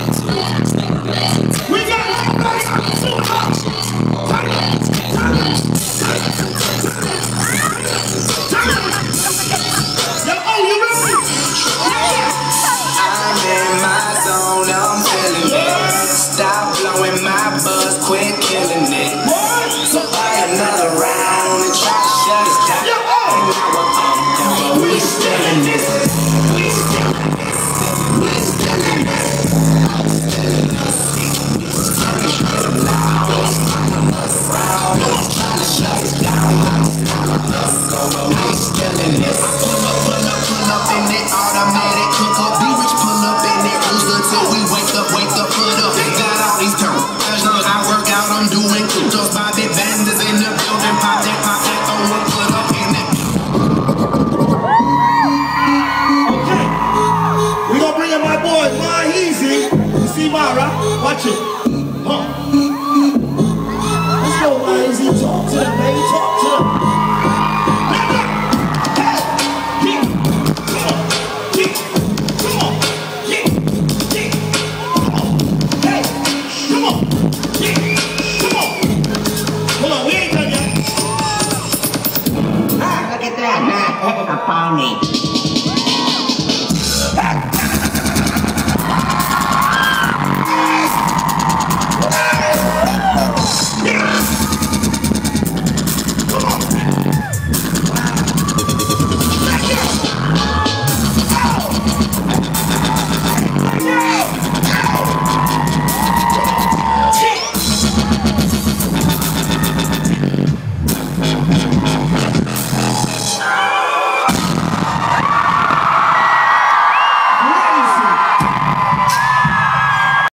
We got yo, oh, you ready? I'm in my zone, I'm feeling it. Stop blowing my buzz, quit killing it. So buy another round and try to shut us down. And now we're up, but we still in this. We still in this. We still in this. Trying to shut us down. We still in this. Pull up in it, automatic cook up. Be rich, pull up in it, rooster till we wake up, put up. Got all these terms. As long as I work out, I'm doing good. Just Bobby Banders in the building, pop that, throw it, put up in it. Okay, we gonna bring in my boy, Ma Easy. You see Mara? Watch it.